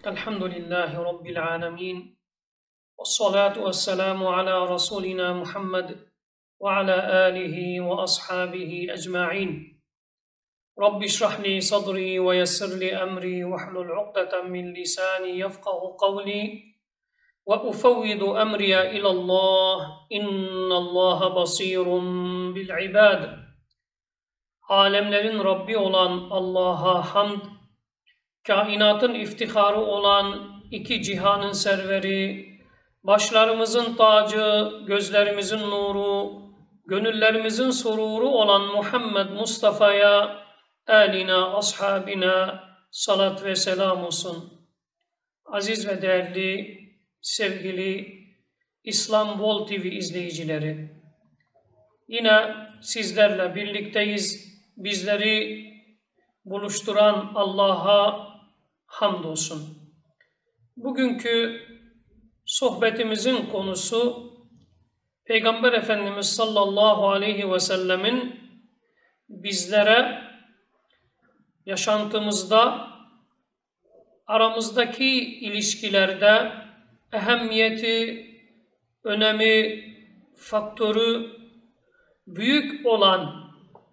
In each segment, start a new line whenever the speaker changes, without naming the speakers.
Elhamdülillahi Rabbil alemin. Vessalatu vesselamu ala Resulina Muhammed ve ala alihi ve ashabihi ecma'in. Rabbi şrahli sadri ve yessirli emri ve hlul uqdeten min lisani yefkahu kavli ve ufevvidu emriya ilallah. İnnallaha basirun bil ibad. Alemlerin Rabbi olan Allah'a hamd, kainatın iftiharı olan iki cihanın serveri, başlarımızın tacı, gözlerimizin nuru, gönüllerimizin sururu olan Muhammed Mustafa'ya, âlina, ashabina salat ve selam olsun. Aziz ve değerli, sevgili İslam Bol TV izleyicileri, yine sizlerle birlikteyiz. Bizleri buluşturan Allah'a hamdolsun. Bugünkü sohbetimizin konusu Peygamber Efendimiz sallallahu aleyhi ve sellemin bizlere yaşantımızda, aramızdaki ilişkilerde ehemmiyeti, önemi, faktörü büyük olan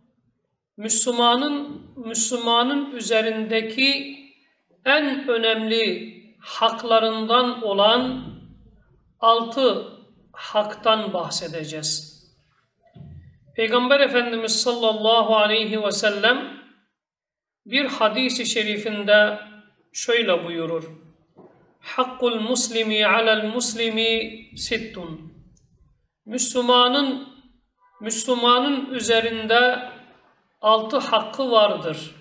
Müslümanın üzerindeki en önemli haklarından olan 6 haktan bahsedeceğiz. Peygamber Efendimiz sallallahu aleyhi ve sellem bir hadis-i şerifinde şöyle buyurur: Hakkul muslimi alel muslimi sittun. Müslümanın üzerinde 6 hakkı vardır.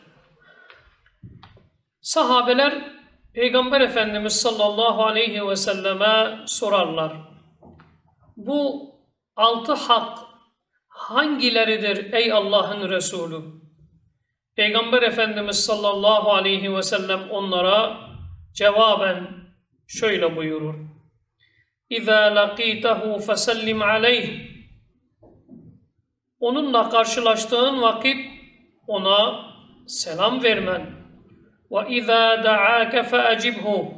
Sahabeler Peygamber Efendimiz sallallahu aleyhi ve selleme sorarlar: bu 6 hak hangileridir ey Allah'ın Resulü? Peygamber Efendimiz sallallahu aleyhi ve sellem onlara cevaben şöyle buyurur: İzâ laqîtehu fesellim aleyh. Onunla karşılaştığın vakit ona selam vermen. وَاِذَا دَعَاكَ فَاَجِبْهُ.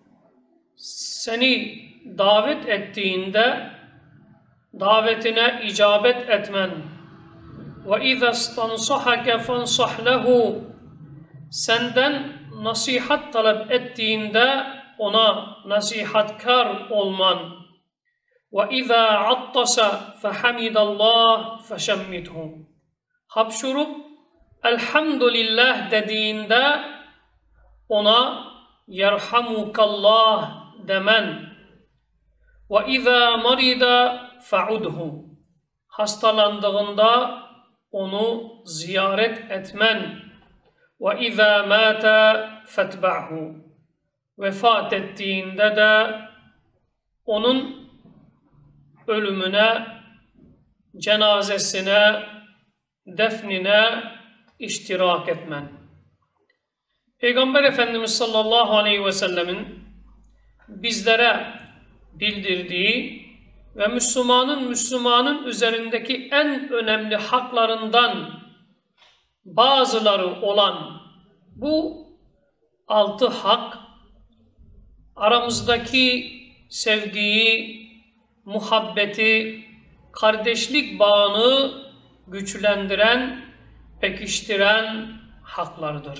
Seni davet ettiğinde davetine icabet etmen. وَاِذَا اسْتَنْصَحَكَ فَانْصَحْ لَهُ. Senden nasihat talep ettiğinde ona nasihatkar olman. وَاِذَا عَطَّسَ فَحَمِدَ اللّٰهِ فَشَمِّتْهُ. Hapşurup elhamdülillah dediğinde ona yerhamukallah demen. وَاِذَا مَرِدَ فَعُدْهُ. Hastalandığında onu ziyaret etmen. وَاِذَا مَاتَ فَاتْبَعْهُ. Vefat ettiğinde de onun ölümüne, cenazesine, defnine iştirak etmen. Peygamber Efendimiz sallallahu aleyhi ve sellemin bizlere bildirdiği ve Müslümanın üzerindeki en önemli haklarından bazıları olan bu 6 hak, aramızdaki sevgiyi, muhabbeti, kardeşlik bağını güçlendiren, pekiştiren haklardır.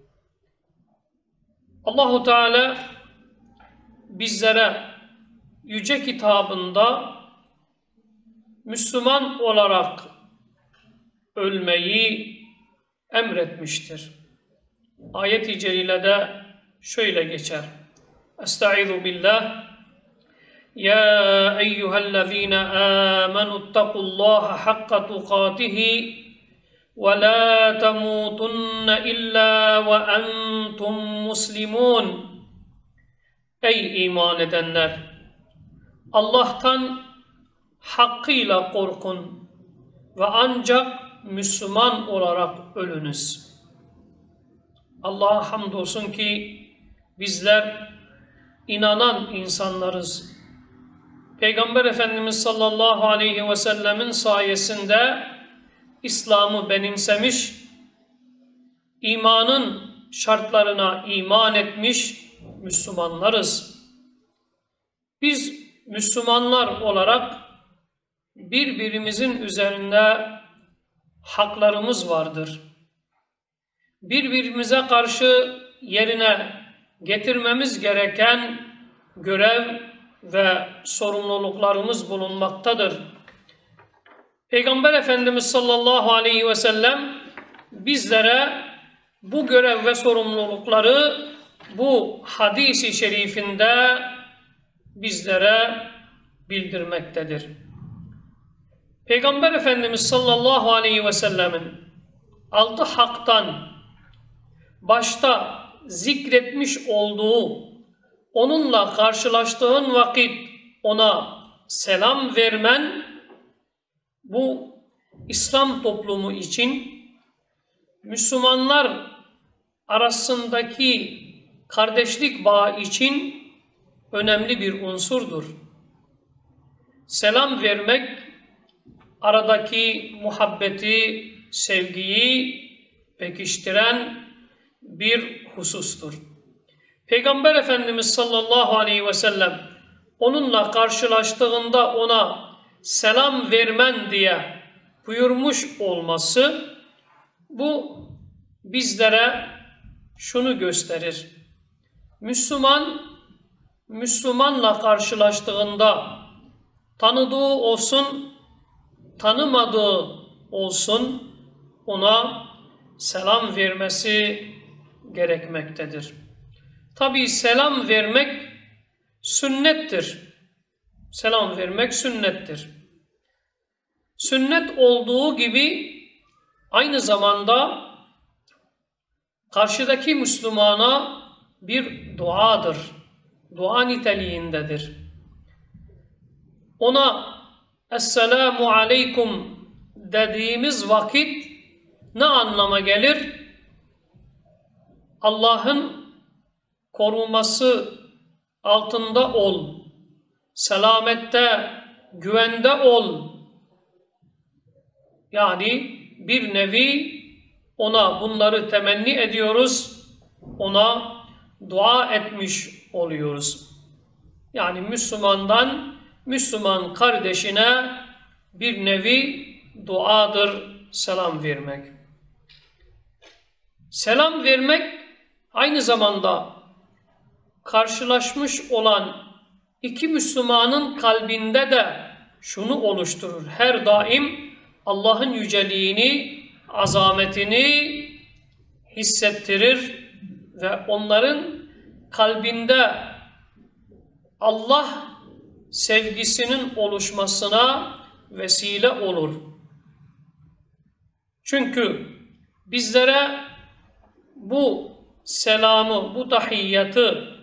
Allahu Teala bizlere yüce kitabında Müslüman olarak ölmeyi emretmiştir. Ayet-i celilede şöyle geçer: Estaizu billah. Ya eyyühellezine amenuttakullaha hakka tukatihi ve la temutunne illa ve entum muslimun. Ey iman edenler! Allah'tan hakkıyla korkun ve ancak Müslüman olarak ölünüz. Allah'a hamdolsun ki bizler inanan insanlarız. Peygamber Efendimiz sallallahu aleyhi ve sellemin sayesinde İslam'ı benimsemiş, imanın şartlarına iman etmiş Müslümanlarız. Biz Müslümanlar olarak birbirimizin üzerinde haklarımız vardır. Birbirimize karşı yerine getirmemiz gereken görev ve sorumluluklarımız bulunmaktadır. Peygamber Efendimiz sallallahu aleyhi ve sellem bizlere bu görev ve sorumlulukları bu hadis-i şerifinde bizlere bildirmektedir. Peygamber Efendimiz sallallahu aleyhi ve sellemin 6 haktan başta zikretmiş olduğu, onunla karşılaştığın vakit ona selam vermen, bu İslam toplumu için Müslümanlar arasındaki kardeşlik bağı için önemli bir unsurdur. Selam vermek aradaki muhabbeti, sevgiyi pekiştiren bir husustur. Peygamber Efendimiz sallallahu aleyhi ve sellem onunla karşılaştığında ona selam vermen diye buyurmuş olması, bu bizlere şunu gösterir. Müslümanla karşılaştığında tanıdığı olsun, tanımadığı olsun ona selam vermesi gerekmektedir. Tabii selam vermek sünnettir. Selam vermek sünnettir. Sünnet olduğu gibi aynı zamanda karşıdaki Müslümana bir duadır. Dua niteliğindedir. Ona Esselamu Aleyküm dediğimiz vakit ne anlama gelir? Allah'ın koruması altında ol, selamette, güvende ol. Yani bir nevi ona bunları temenni ediyoruz, ona dua etmiş oluyoruz. Yani Müslüman kardeşine bir nevi duadır selam vermek. Selam vermek aynı zamanda karşılaşmış olan iki Müslümanın kalbinde de şunu oluşturur. Her daim Allah'ın yüceliğini, azametini hissettirir ve onların kalbinde Allah sevgisinin oluşmasına vesile olur. Çünkü bizlere bu selamı, bu tahiyyatı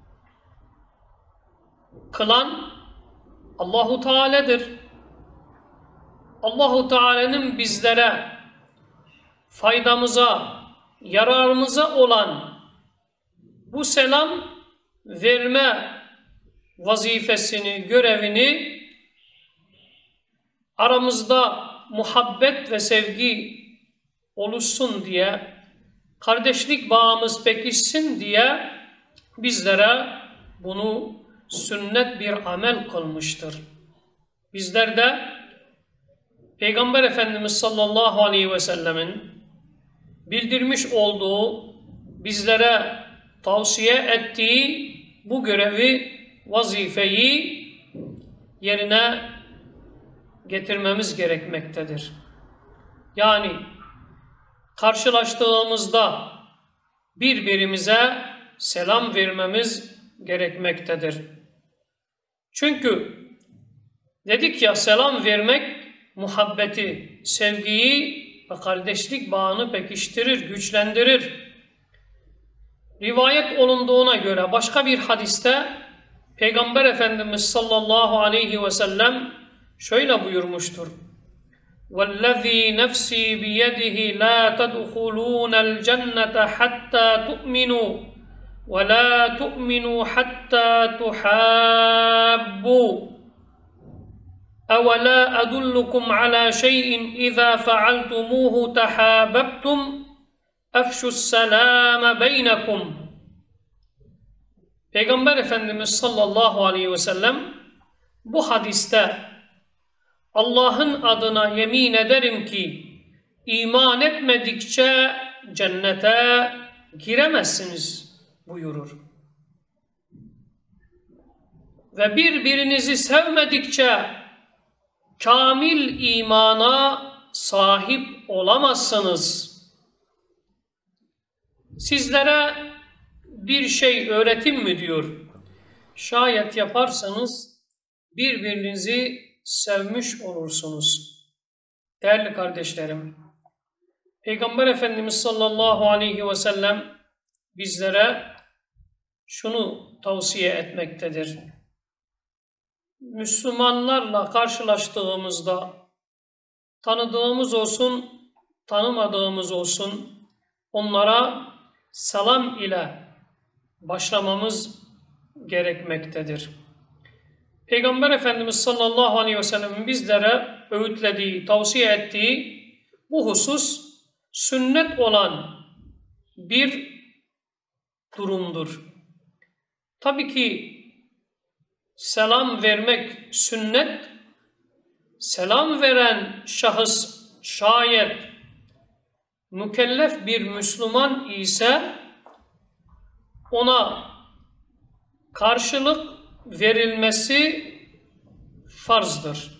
kılan Allahu Teala'dır. Allahu Teala'nın bizlere faydamıza, yararımıza olan bu selam verme vazifesini, görevini aramızda muhabbet ve sevgi oluşsun diye, kardeşlik bağımız pekişsin diye bizlere bunu sünnet bir amel kılmıştır. Bizler de Peygamber Efendimiz sallallahu aleyhi ve sellemin bildirmiş olduğu, bizlere tavsiye ettiği bu görevi, vazifeyi yerine getirmemiz gerekmektedir. Yani karşılaştığımızda birbirimize selam vermemiz gerekmektedir. Çünkü dedik ya, selam vermek muhabbeti, sevgiyi ve kardeşlik bağını pekiştirir, güçlendirir. Rivayet olunduğuna göre başka bir hadiste Peygamber Efendimiz sallallahu aleyhi ve sellem şöyle buyurmuştur. وَالَّذ۪ي نَفْسِي بِيَدِهِ لَا تَدْخُلُونَ الْجَنَّةَ حَتَّى تُؤْمِنُوا وَلَا تُؤْمِنُوا حَتَّى تُحَابُّوا أَوَلَا أَدُلُّكُمْ عَلَى شَيْءٍ إِذَا فَعَلْتُمُوهُ تَحَابَبْتُمْ أَفْشُوا السَّلَامَ بَيْنَكُمْ. Peygamber Efendimiz sallallahu aleyhi ve sellem bu hadiste Allah'ın adına yemin ederim ki iman etmedikçe cennete giremezsiniz buyurur. Ve birbirinizi sevmedikçe kamil imana sahip olamazsınız. Sizlere bir şey öğreteyim mi diyor. Şayet yaparsanız birbirinizi sevmiş olursunuz. Değerli kardeşlerim, Peygamber Efendimiz sallallahu aleyhi ve sellem bizlere şunu tavsiye etmektedir. Müslümanlarla karşılaştığımızda tanıdığımız olsun, tanımadığımız olsun onlara selam ile başlamamız gerekmektedir. Peygamber Efendimiz sallallahu aleyhi ve sellem'in bizlere öğütlediği, tavsiye ettiği bu husus sünnet olan bir durumdur. Tabii ki selam vermek sünnet, selam veren şahıs şayet mükellef bir Müslüman ise ona karşılık verilmesi farzdır.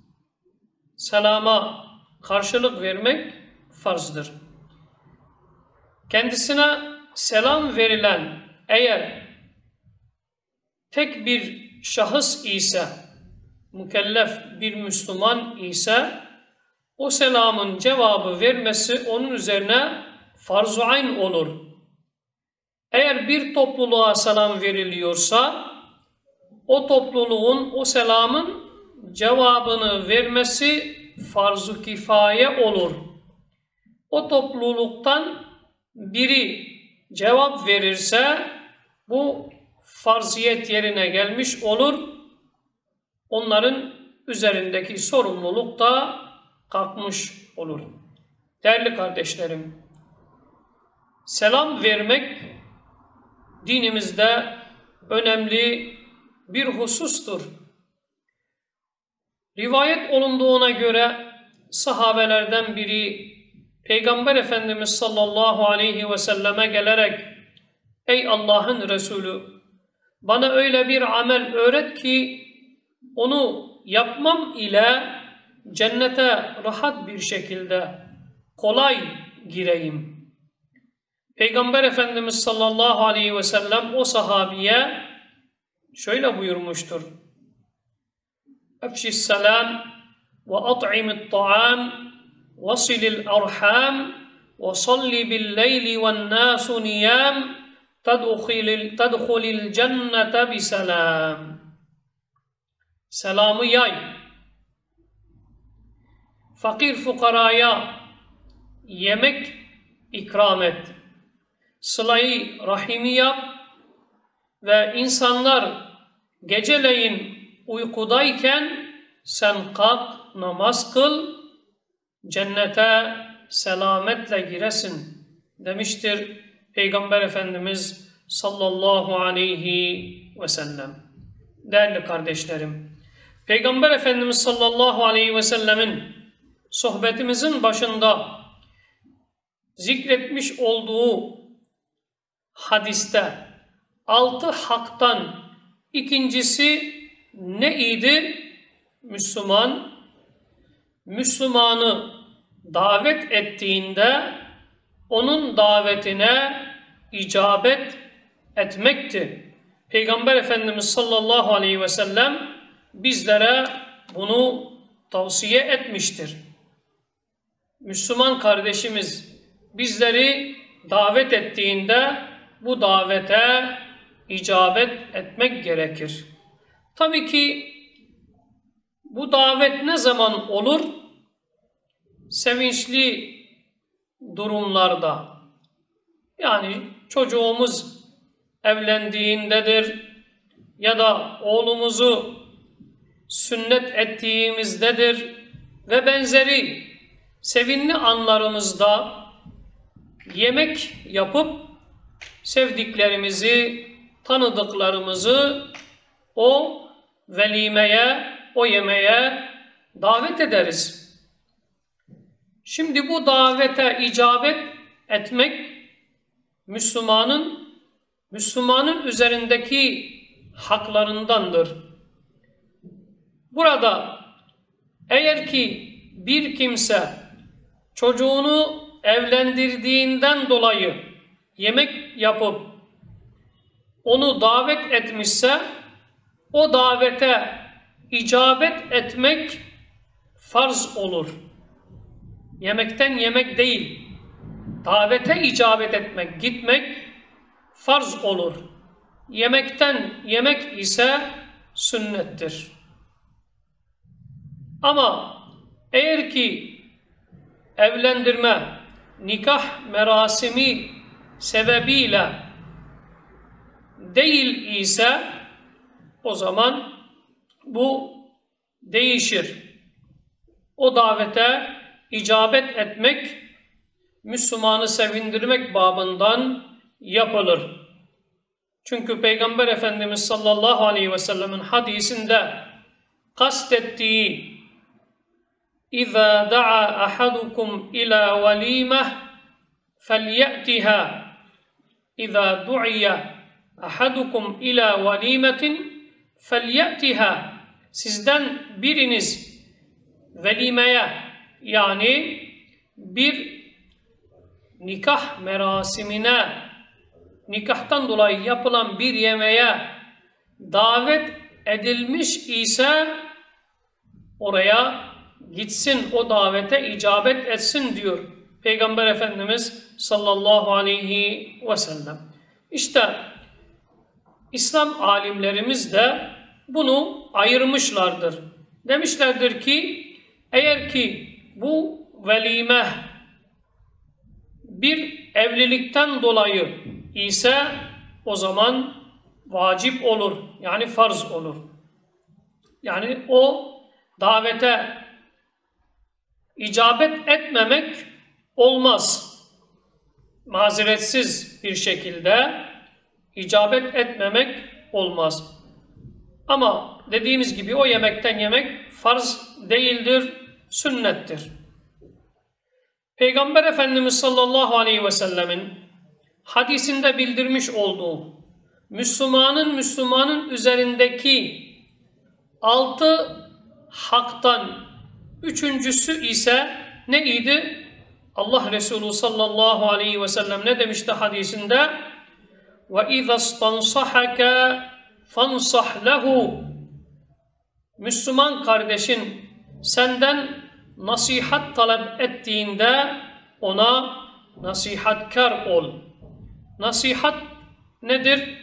Selama karşılık vermek farzdır. Kendisine selam verilen eğer tek bir şahıs ise, mükellef bir Müslüman ise o selamın cevabı vermesi onun üzerine farz-ı ayn olur. Eğer bir topluluğa selam veriliyorsa o topluluğun o selamın cevabını vermesi farz-ı kifaye olur. O topluluktan biri cevap verirse bu farziyet yerine gelmiş olur. Onların üzerindeki sorumluluk da kalkmış olur. Değerli kardeşlerim, selam vermek dinimizde önemli bir husustur. Rivayet olunduğuna göre sahabelerden biri Peygamber Efendimiz sallallahu aleyhi ve selleme gelerek "Ey Allah'ın Resulü, bana öyle bir amel öğret ki onu yapmam ile cennete rahat bir şekilde kolay gireyim." Peygamber Efendimiz sallallahu aleyhi ve sellem o sahabiye şöyle buyurmuştur: "Efşis selam ve at'imit ta'am ve silil arham ve salli bil leyli ven nasu niyam tadkhulil cennete biselam." Selamı yay. Fakir fukaraya yemek ikram et. Sıla-i rahimi yap ve insanlar geceleyin uykudayken sen kalk namaz kıl, cennete selametle giresin demiştir Peygamber Efendimiz sallallahu aleyhi ve sellem. Değerli kardeşlerim, Peygamber Efendimiz sallallahu aleyhi ve sellemin sohbetimizin başında zikretmiş olduğu hadiste 6 haktan ikincisi neydi? Müslümanı davet ettiğinde onun davetine icabet etmekti. Peygamber Efendimiz sallallahu aleyhi ve sellem bizlere bunu tavsiye etmiştir. Müslüman kardeşimiz bizleri davet ettiğinde bu davete icabet etmek gerekir. Tabii ki bu davet ne zaman olur? Sevinçli durumlarda. Yani çocuğumuz evlendiğindedir ya da oğlumuzu sünnet ettiğimizdedir ve benzeri sevinli anlarımızda yemek yapıp sevdiklerimizi tanıdıklarımızı o velimeye, o yemeğe davet ederiz. Şimdi bu davete icabet etmek Müslümanın üzerindeki haklarındandır. Burada eğer ki bir kimse çocuğunu evlendirdiğinden dolayı yemek yapıp onu davet etmişse, o davete icabet etmek farz olur. Yemekten yemek değil, davete icabet etmek, gitmek farz olur. Yemekten yemek ise sünnettir. Ama eğer ki evlendirme, nikah merasimi sebebiyle değil ise o zaman bu değişir. O davete icabet etmek, Müslümanı sevindirmek babından yapılır. Çünkü Peygamber Efendimiz sallallahu aleyhi ve sellemin hadisinde kastettiği اِذَا دَعَا أَحَدُكُمْ إِلَى وَلِيمَةٍ فَلْيَأْتِهَا اِذَا دُعِيَ أَحَدُكُمْ إِلَى وَلِيمَةٍ فَلْيَأْتِهَا Sizden biriniz velimeye, yani bir nikah merasimine, nikahtan dolayı yapılan bir yemeğe davet edilmiş ise oraya gitsin, o davete icabet etsin diyor Peygamber Efendimiz sallallahu aleyhi ve sellem. İşte İslam alimlerimiz de bunu ayırmışlardır. Demişlerdir ki eğer ki bu velime bir evlilikten dolayı ise o zaman vacip olur. Yani farz olur. Yani o davete icabet etmemek olmaz. Mazeretsiz bir şekilde icabet etmemek olmaz. Ama dediğimiz gibi o yemekten yemek farz değildir, sünnettir. Peygamber Efendimiz sallallahu aleyhi ve sellemin hadisinde bildirmiş olduğu Müslümanın üzerindeki 6 haktan üçüncüsü ise neydi? Allah Resulü sallallahu aleyhi ve sellem ne demişti hadisinde? وَاِذَا اسْتَنْصَحَكَ فَانْصَحْ لَهُ Müslüman kardeşin senden nasihat talep ettiğinde ona nasihatkar ol. Nasihat nedir?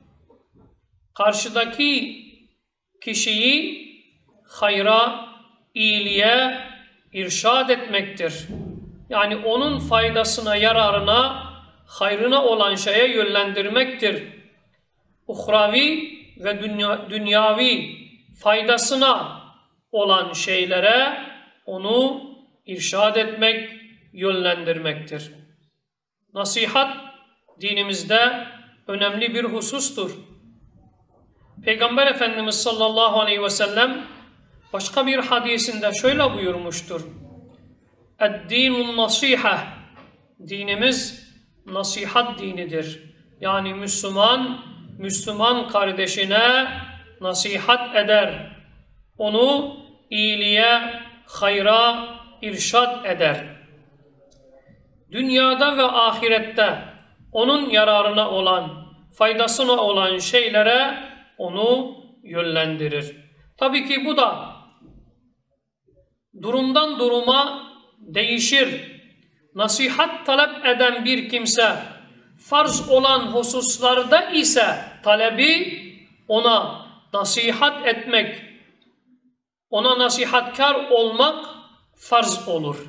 Karşıdaki kişiyi hayra, iyiliğe irşad etmektir. Yani onun faydasına, yararına, hayrına olan şeye yönlendirmektir. Uhravi ve dünyavi faydasına olan şeylere onu irşad etmek, yönlendirmektir. Nasihat dinimizde önemli bir husustur. Peygamber Efendimiz sallallahu aleyhi ve sellem başka bir hadisinde şöyle buyurmuştur. اَدْدِينُ النَّصِيحَةِ Dinimiz nasihat dinidir. Yani Müslüman kardeşine nasihat eder. Onu iyiliğe, hayra irşad eder. Dünyada ve ahirette onun yararına olan, faydasına olan şeylere onu yönlendirir. Tabii ki bu da durumdan duruma değişir. Nasihat talep eden bir kimse farz olan hususlarda ise talebi ona nasihat etmek, ona nasihatkar olmak farz olur.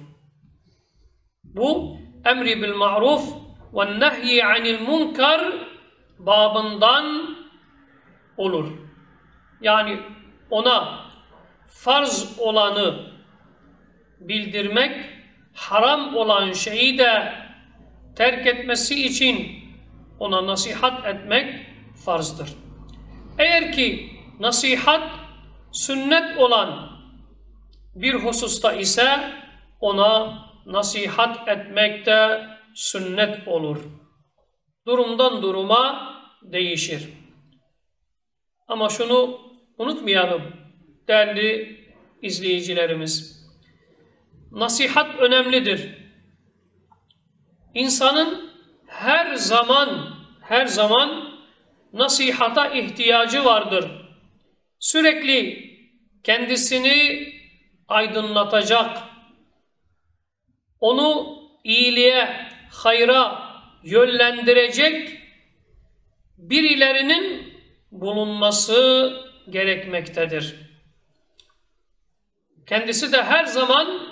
Bu emri bil ma'ruf ve nehyi anil munkar babından olur. Yani ona farz olanı bildirmek, haram olan şeyi de terk etmesi için ona nasihat etmek farzdır. Eğer ki nasihat sünnet olan bir hususta ise ona nasihat etmek de sünnet olur. Durumdan duruma değişir. Ama şunu unutmayalım değerli izleyicilerimiz. Nasihat önemlidir. İnsanın her zaman nasihata ihtiyacı vardır. Sürekli kendisini aydınlatacak, onu iyiliğe, hayra yönlendirecek birilerinin bulunması gerekmektedir. Kendisi de her zaman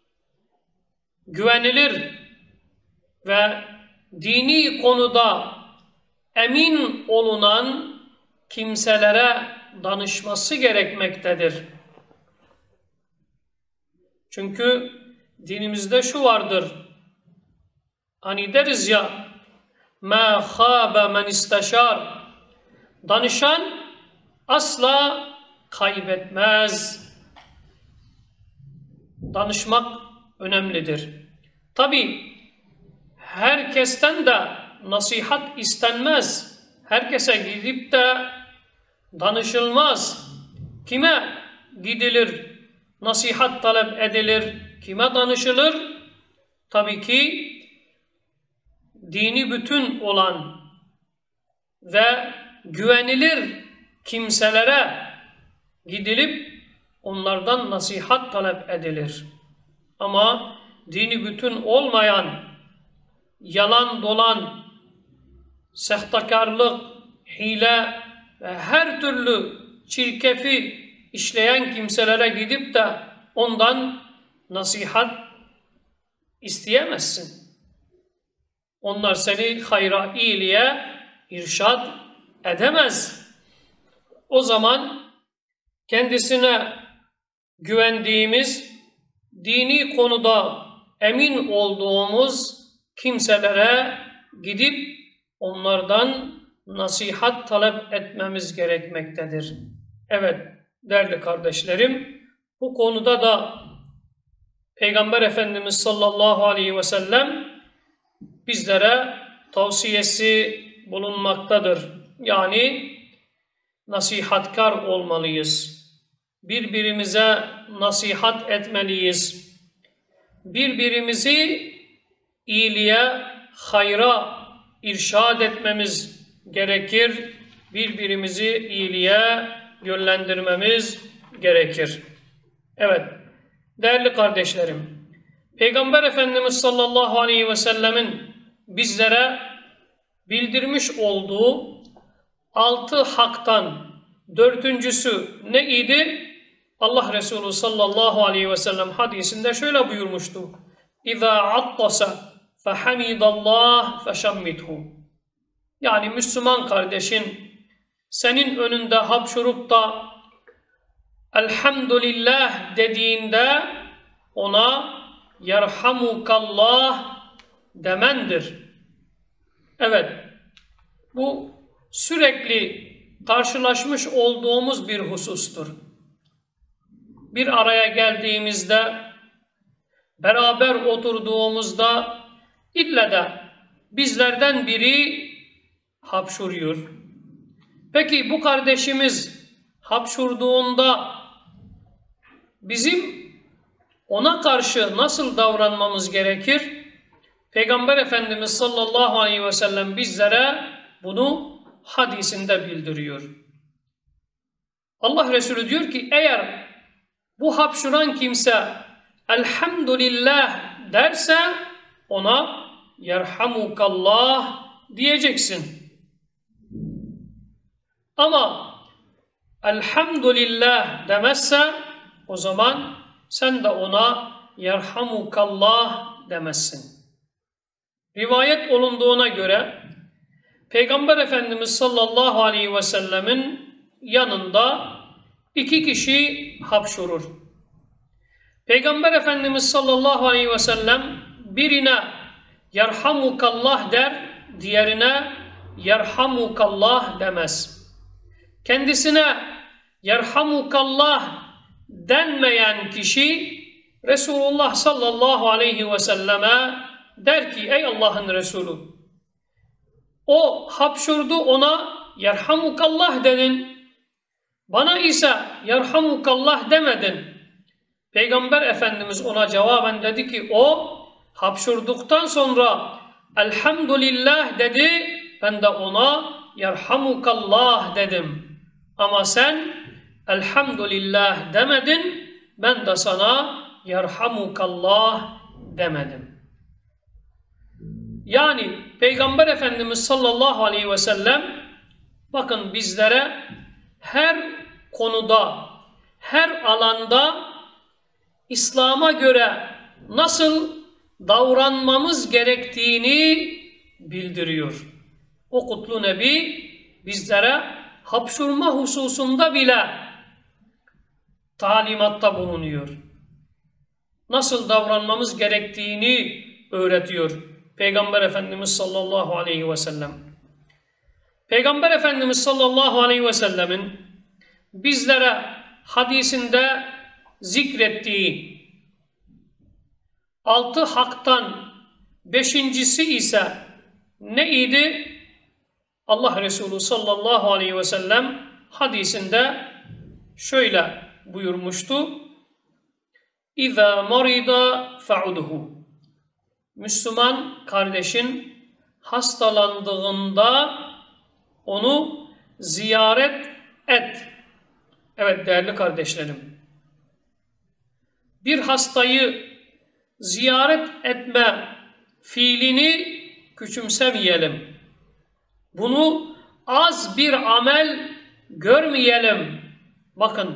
güvenilir ve dini konuda emin olunan kimselere danışması gerekmektedir. Çünkü dinimizde şu vardır. Hani deriz ya, مَا خَابَ مَنْ اِسْتَشَارَ Danışan asla kaybetmez. Danışmak önemlidir. Tabi herkesten de nasihat istenmez. Herkese gidip de danışılmaz. Kime gidilir, nasihat talep edilir, kime danışılır? Tabii ki dini bütün olan ve güvenilir kimselere gidilip onlardan nasihat talep edilir. Ama dini bütün olmayan, yalan dolan, sahtekarlık, hile ve her türlü çirkefi işleyen kimselere gidip de ondan nasihat isteyemezsin. Onlar seni hayra, iyiliğe irşad edemez. O zaman kendisine güvendiğimiz, dini konuda emin olduğumuz kimselere gidip onlardan nasihat talep etmemiz gerekmektedir. Evet değerli kardeşlerim, bu konuda da Peygamber Efendimiz sallallahu aleyhi ve sellem bizlere tavsiyesi bulunmaktadır. Yani nasihatkar olmalıyız. Birbirimize nasihat etmeliyiz. Birbirimizi iyiliğe, hayra irşad etmemiz gerekir. Birbirimizi iyiliğe yönlendirmemiz gerekir. Evet, değerli kardeşlerim, Peygamber Efendimiz sallallahu aleyhi ve sellemin bizlere bildirmiş olduğu 6 haktan 4.'sü ne idi? Allah Resulü sallallahu aleyhi ve sellem hadisinde şöyle buyurmuştu. İza attasa fehamidallah feşammithu. Yani Müslüman kardeşin senin önünde hapşurup da elhamdülillah dediğinde ona yerhamukallah demendir. Evet, bu sürekli karşılaşmış olduğumuz bir husustur. Bir araya geldiğimizde, beraber oturduğumuzda ille de bizlerden biri hapşuruyor. Peki bu kardeşimiz hapşurduğunda bizim ona karşı nasıl davranmamız gerekir? Peygamber Efendimiz sallallahu aleyhi ve sellem bizlere bunu hadisinde bildiriyor. Allah Resulü diyor ki eğer bu hapşuran kimse elhamdülillah derse ona yerhamukallah diyeceksin. Ama elhamdülillah demezse o zaman sen de ona yerhamukallah demezsin. Rivayet olunduğuna göre Peygamber Efendimiz sallallahu aleyhi ve sellemin yanında 2 kişi hapşurur. Peygamber Efendimiz sallallahu aleyhi ve sellem birine yerhamukallah der, diğerine yerhamukallah demez. Kendisine yerhamukallah denmeyen kişi Resulullah sallallahu aleyhi ve selleme der ki ey Allah'ın Resulü, o hapşurdu, ona yerhamukallah dedin, bana ise yerhamukallah demedin. Peygamber Efendimiz ona cevaben dedi ki o hapşurduktan sonra elhamdülillah dedi, ben de ona yerhamukallah dedim. Ama sen elhamdülillah demedin, ben de sana yerhamukallah demedim. Yani Peygamber Efendimiz sallallahu aleyhi ve sellem bakın bizlere her konuda, her alanda İslam'a göre nasıl davranmamız gerektiğini bildiriyor. O kutlu Nebi bizlere hapşurma hususunda bile talimatta bulunuyor. Nasıl davranmamız gerektiğini öğretiyor Peygamber Efendimiz sallallahu aleyhi ve sellem. Peygamber Efendimiz sallallahu aleyhi ve sellemin bizlere hadisinde zikrettiği 6 haktan 5.'si ise neydi? Allah Resulü sallallahu aleyhi ve sellem hadisinde şöyle buyurmuştu. İza marida fa'udhu. Müslüman kardeşin hastalandığında onu ziyaret et. Evet değerli kardeşlerim, bir hastayı ziyaret etme fiilini küçümsemeyelim. Bunu az bir amel görmeyelim. Bakın,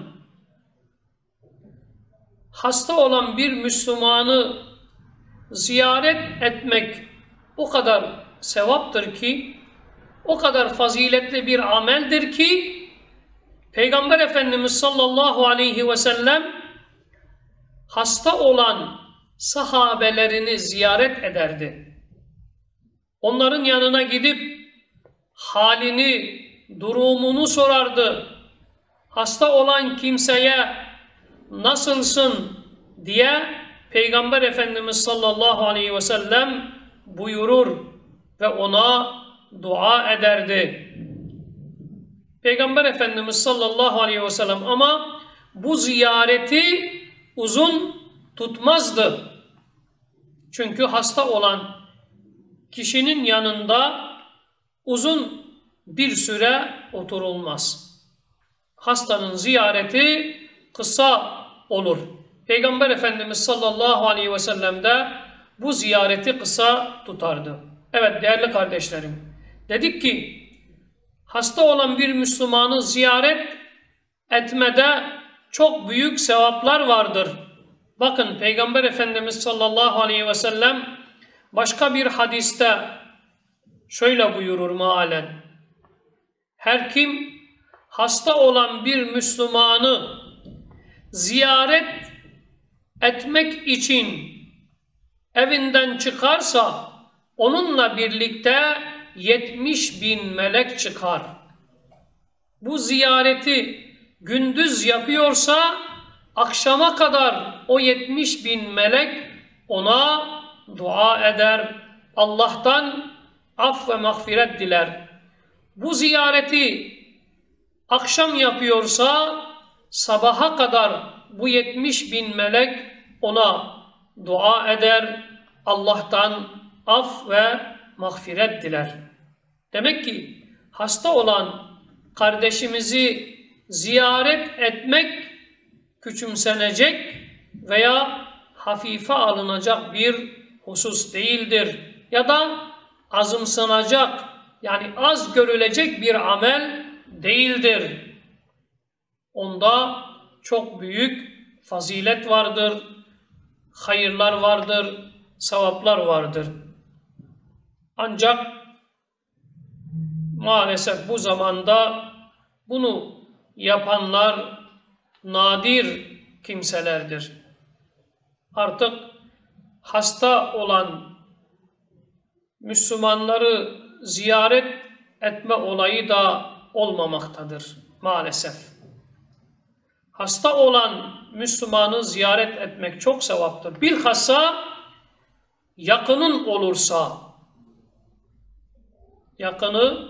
hasta olan bir Müslümanı ziyaret etmek o kadar sevaptır ki, o kadar faziletli bir ameldir ki, Peygamber Efendimiz sallallahu aleyhi ve sellem hasta olan sahabelerini ziyaret ederdi. Onların yanına gidip halini, durumunu sorardı. Hasta olan kimseye nasılsın diye Peygamber Efendimiz sallallahu aleyhi ve sellem buyurur ve ona dua ederdi. Peygamber Efendimiz sallallahu aleyhi ve sellem ama bu ziyareti uzun tutmazdı. Çünkü hasta olan kişinin yanında uzun bir süre oturulmaz. Hastanın ziyareti kısa olur. Peygamber Efendimiz sallallahu aleyhi ve sellem de bu ziyareti kısa tutardı. Evet değerli kardeşlerim, dedik ki hasta olan bir Müslümanı ziyaret etmede çok büyük sevaplar vardır. Bakın Peygamber Efendimiz sallallahu aleyhi ve sellem başka bir hadiste şöyle buyurur mealen. Her kim hasta olan bir Müslümanı ziyaret etmek için evinden çıkarsa onunla birlikte 70.000 melek çıkar. Bu ziyareti gündüz yapıyorsa akşama kadar o 70.000 melek ona dua eder, Allah'tan af ve mağfiret diler. Bu ziyareti akşam yapıyorsa sabaha kadar bu 70.000 melek ona dua eder, Allah'tan af ve mağfiret diler. Demek ki hasta olan kardeşimizi ziyaret etmek küçümsenecek veya hafife alınacak bir husus değildir. Ya da azımsanacak, yani az görülecek bir amel değildir. Onda çok büyük fazilet vardır, hayırlar vardır, sevaplar vardır. Ancak maalesef bu zamanda bunu yapanlar nadir kimselerdir. Artık hasta olan Müslümanları ziyaret etme olayı da olmamaktadır maalesef. Hasta olan Müslümanı ziyaret etmek çok sevaptır. Bilhassa yakının olursa, yakını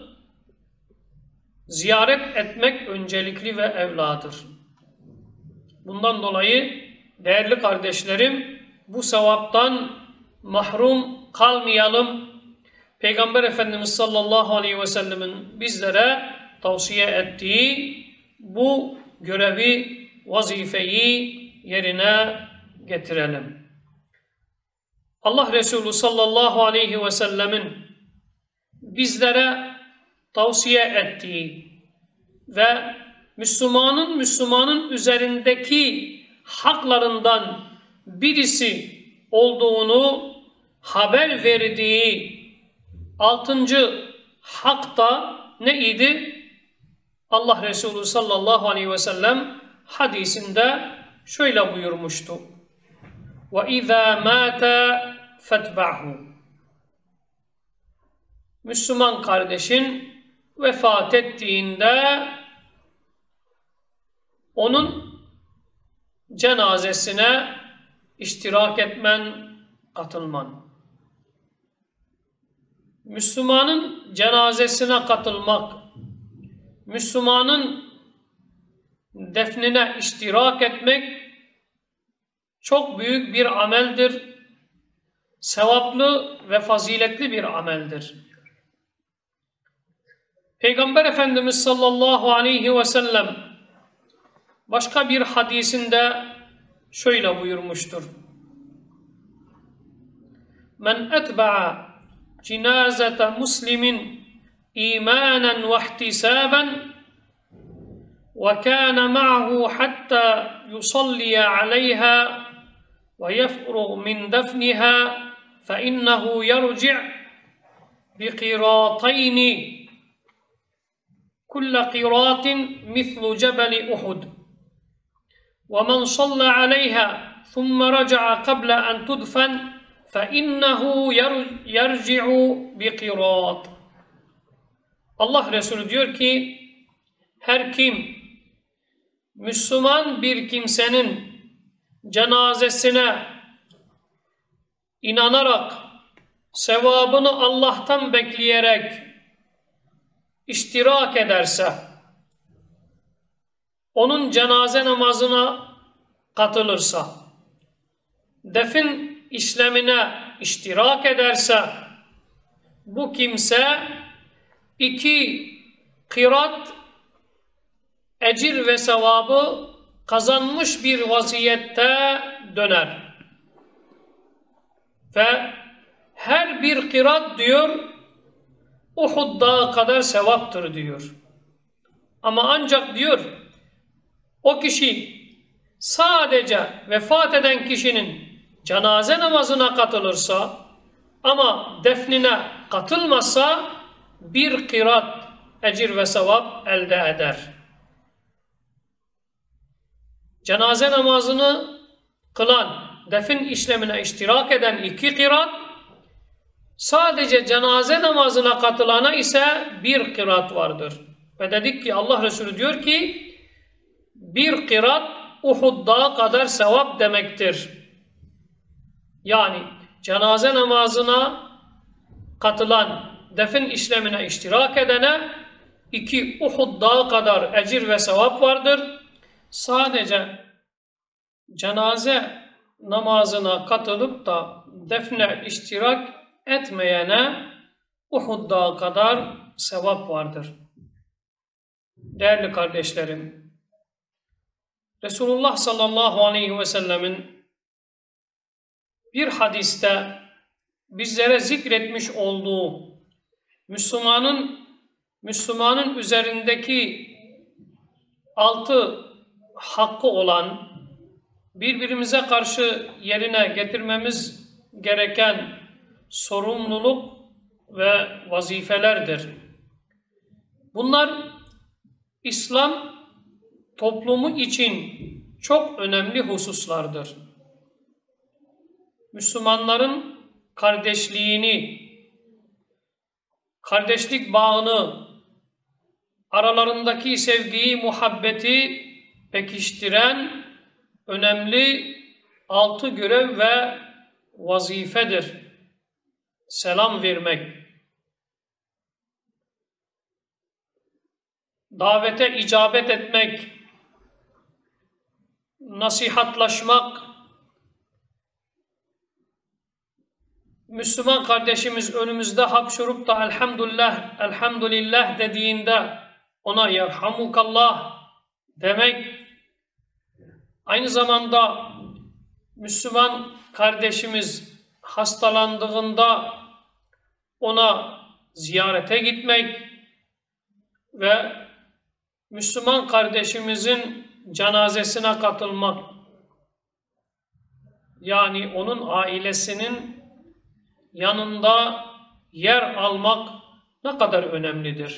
ziyaret etmek öncelikli ve evladır. Bundan dolayı değerli kardeşlerim, bu sevaptan mahrum kalmayalım. Peygamber Efendimiz sallallahu aleyhi ve sellemin bizlere tavsiye ettiği bu görevi, vazifeyi yerine getirelim. Allah Resulü sallallahu aleyhi ve sellemin bizlere tavsiye ettiği ve Müslümanın üzerindeki haklarından birisi olduğunu haber verdiği 6. hak da neydi? Allah Resulü sallallahu aleyhi ve sellem hadisinde şöyle buyurmuştu. وَاِذَا مَاتَ فَاتْبَعْهُ Müslüman kardeşin vefat ettiğinde onun cenazesine iştirak etmen, katılman. Müslümanın cenazesine katılmak, Müslümanın defnine iştirak etmek çok büyük bir ameldir. Sevaplı ve faziletli bir ameldir. Peygamber Efendimiz sallallahu aleyhi ve sellem başka bir hadisinde şöyle buyurmuştur. Men etba'a cinazete muslimin imanen ve ihtisaben ve kâne ma'hu hatta yusalliya aleyha ve yefruğ min defniha fe innehu yerci' bi qirâtayni kulle qirâtin mithlu cebeli Uhud وَمَنْ صَلَّى عَلَيْهَا ثُمَّ رَجَعَ قَبْلَ أَنْ تُدْفَنْ فَإِنَّهُ يَرْجِعُ بِقِرَاطٍ Allah Resulü diyor ki, her kim Müslüman bir kimsenin cenazesine inanarak, sevabını Allah'tan bekleyerek iştirak ederse, onun cenaze namazına katılırsa, defin işlemine iştirak ederse, bu kimse 2 kırat ecir ve sevabı kazanmış bir vaziyette döner. Ve her bir kırat diyor, Uhud dağı kadar sevaptır diyor. Ama ancak diyor, o kişi sadece vefat eden kişinin cenaze namazına katılırsa ama defnine katılmazsa 1 kırat ecir ve sevap elde eder. Cenaze namazını kılan, defin işlemine iştirak eden 2 kırat, sadece cenaze namazına katılana ise 1 kırat vardır. Ve dedik ki Allah Resulü diyor ki 1 kırat Uhud dağı kadar sevap demektir. Yani cenaze namazına katılan, defin işlemine iştirak edene 2 Uhud dağı kadar ecir ve sevap vardır. Sadece cenaze namazına katılıp da defne iştirak etmeyene Uhud dağı kadar sevap vardır. Değerli kardeşlerim, Resulullah sallallahu aleyhi ve sellemin bir hadiste bizlere zikretmiş olduğu Müslümanın üzerindeki 6 hakkı olan, birbirimize karşı yerine getirmemiz gereken sorumluluk ve vazifelerdir. Bunlar İslam toplumu için çok önemli hususlardır. Müslümanların kardeşliğini, kardeşlik bağını, aralarındaki sevgiyi, muhabbeti pekiştiren önemli 6 görev ve vazifedir. Selam vermek, davete icabet etmek, nasihatlaşmak, Müslüman kardeşimiz önümüzde hapşurup da elhamdülillah, elhamdülillah dediğinde ona yerhamukallah demek, aynı zamanda Müslüman kardeşimiz hastalandığında ona ziyarete gitmek ve Müslüman kardeşimizin cenazesine katılmak, yani onun ailesinin yanında yer almak ne kadar önemlidir?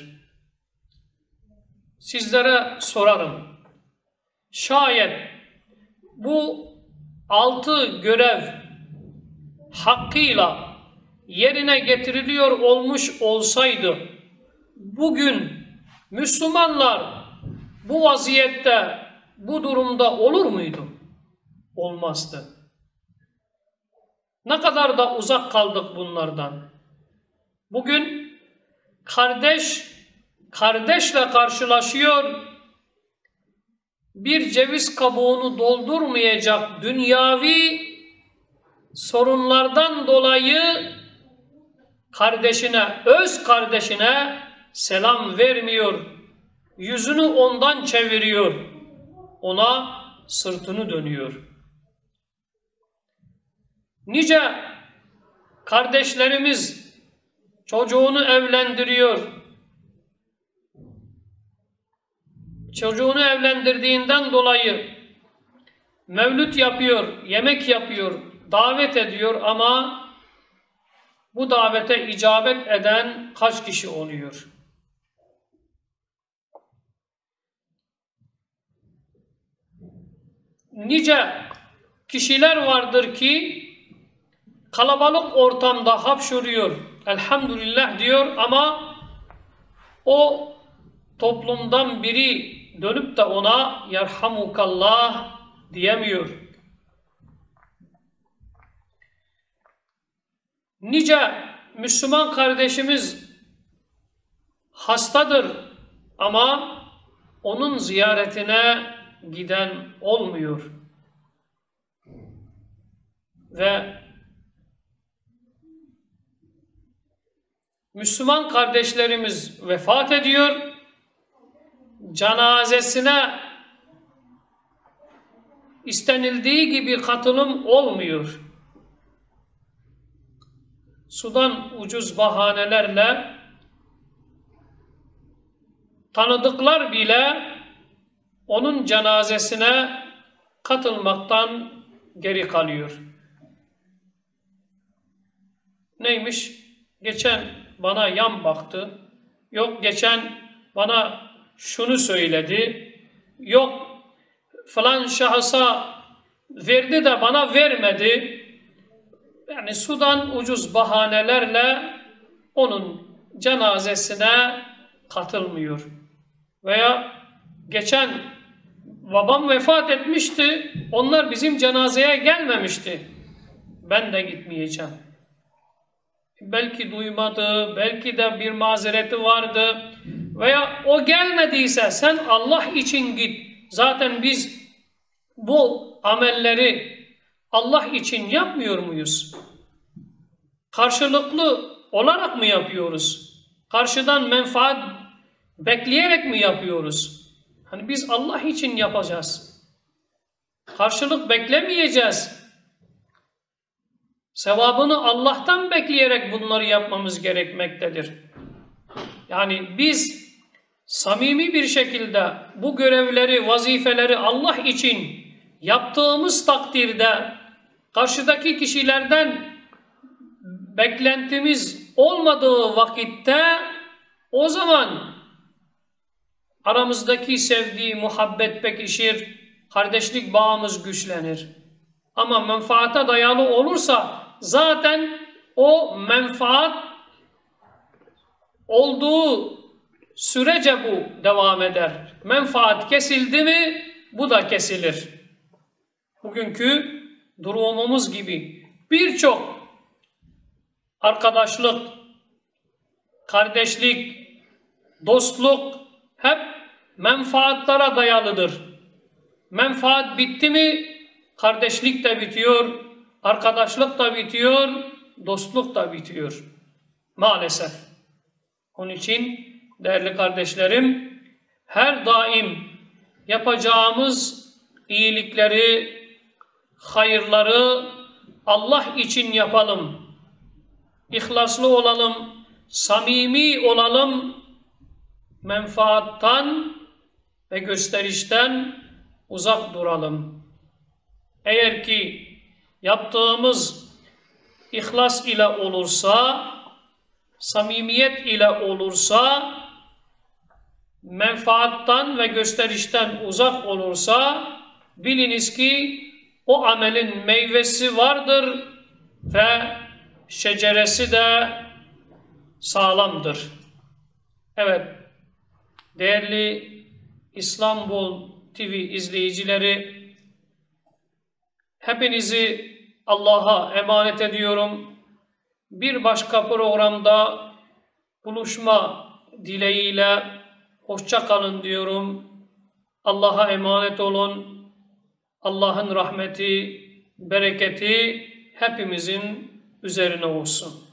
Sizlere sorarım. Şayet bu 6 görev hakkıyla yerine getiriliyor olmuş olsaydı, bugün Müslümanlar bu vaziyette, bu durumda olur muydu? Olmazdı. Ne kadar da uzak kaldık bunlardan. Bugün kardeş kardeşle karşılaşıyor, bir ceviz kabuğunu doldurmayacak dünyavi sorunlardan dolayı kardeşine, öz kardeşine selam vermiyor, yüzünü ondan çeviriyor, ona sırtını dönüyor. Nice kardeşlerimiz çocuğunu evlendiriyor, çocuğunu evlendirdiğinden dolayı mevlüt yapıyor, yemek yapıyor, davet ediyor ama bu davete icabet eden kaç kişi oluyor? Nice kişiler vardır ki kalabalık ortamda hapşuruyor, elhamdülillah diyor ama o toplumdan biri dönüp de ona yerhamukallah diyemiyor. Nice Müslüman kardeşimiz hastadır ama onun ziyaretine giden olmuyor. Ve Müslüman kardeşlerimiz vefat ediyor, cenazesine istenildiği gibi katılım olmuyor. Sudan ucuz bahanelerle tanıdıklar bile onun cenazesine katılmaktan geri kalıyor. Neymiş? Geçen bana yan baktı. Yok geçen bana şunu söyledi. Yok falan şahsa verdi de bana vermedi. Yani sudan ucuz bahanelerle onun cenazesine katılmıyor. Veya geçen babam vefat etmişti, onlar bizim cenazeye gelmemişti. Ben de gitmeyeceğim. Belki duymadı, belki de bir mazereti vardı veya o gelmediyse sen Allah için git. Zaten biz bu amelleri Allah için yapmıyor muyuz? Karşılıklı olarak mı yapıyoruz? Karşıdan menfaat bekleyerek mi yapıyoruz? Hani biz Allah için yapacağız. Karşılık beklemeyeceğiz. Sevabını Allah'tan bekleyerek bunları yapmamız gerekmektedir. Yani biz samimi bir şekilde bu görevleri, vazifeleri Allah için yaptığımız takdirde karşıdaki kişilerden beklentimiz olmadığı vakitte o zaman aramızdaki sevgi, muhabbet pekişir, kardeşlik bağımız güçlenir. Ama menfaate dayalı olursa zaten o menfaat olduğu sürece bu devam eder. Menfaat kesildi mi bu da kesilir. Bugünkü durumumuz gibi birçok arkadaşlık, kardeşlik, dostluk hep menfaatlara dayalıdır. Menfaat bitti mi kardeşlik de bitiyor, arkadaşlık da bitiyor, dostluk da bitiyor. Maalesef. Onun için değerli kardeşlerim, her daim yapacağımız iyilikleri, hayırları Allah için yapalım. İhlaslı olalım, samimi olalım, menfaattan ve gösterişten uzak duralım. Eğer ki yaptığımız ihlas ile olursa, samimiyet ile olursa, menfaattan ve gösterişten uzak olursa, biliniz ki o amelin meyvesi vardır ve şeceresi de sağlamdır. Evet, değerli İstanbul TV izleyicileri, hepinizi Allah'a emanet ediyorum. Bir başka programda buluşma dileğiyle hoşça kalın diyorum. Allah'a emanet olun. Allah'ın rahmeti, bereketi hepimizin üzerine olsun.